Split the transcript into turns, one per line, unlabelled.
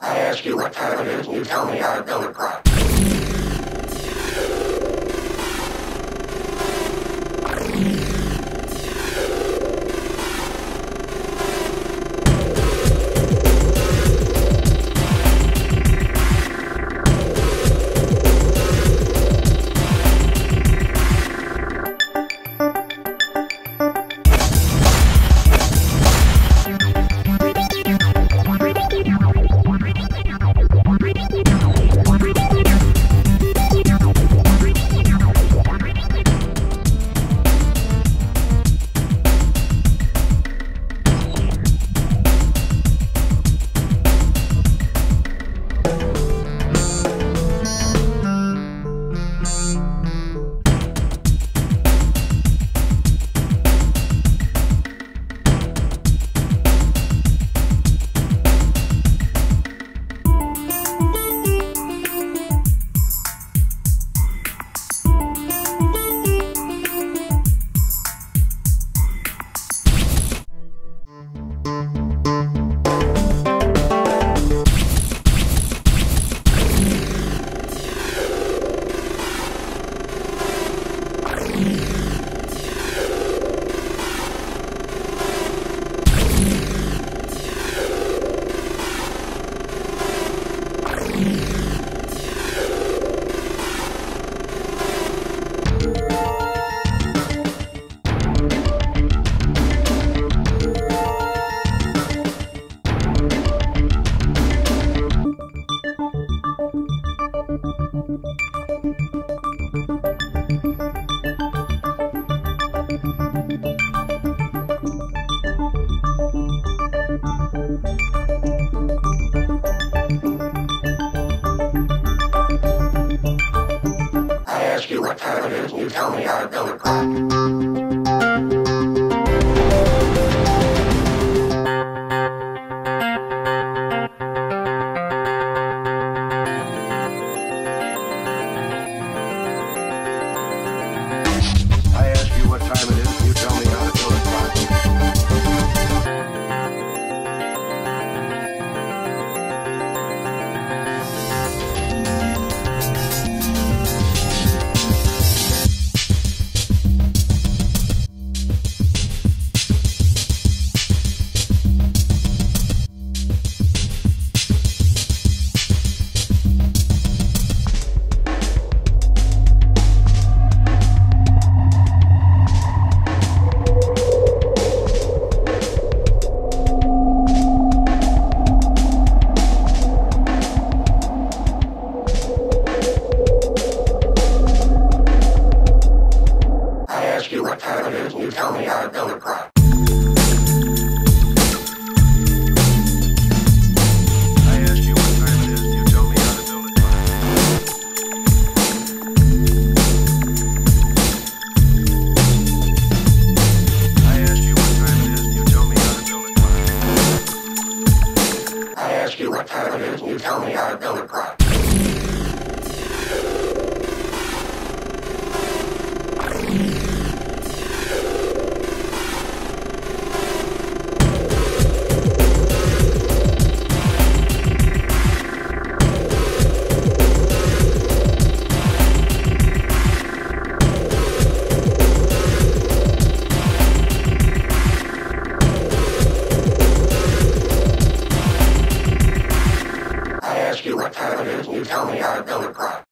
I ask you what time it is, and you tell me how to build a prop. I ask you what time it is, and you tell me how to build a prop. What time it is, and you tell me how to build a prop. I ask you what time it is, and you tell me how to build a prop. I ask you what time it is, and you tell me how to build a prop. I ask you what time it is, and you tell me how to build a prop. I ask you what time it is, and you tell me how to build a prop.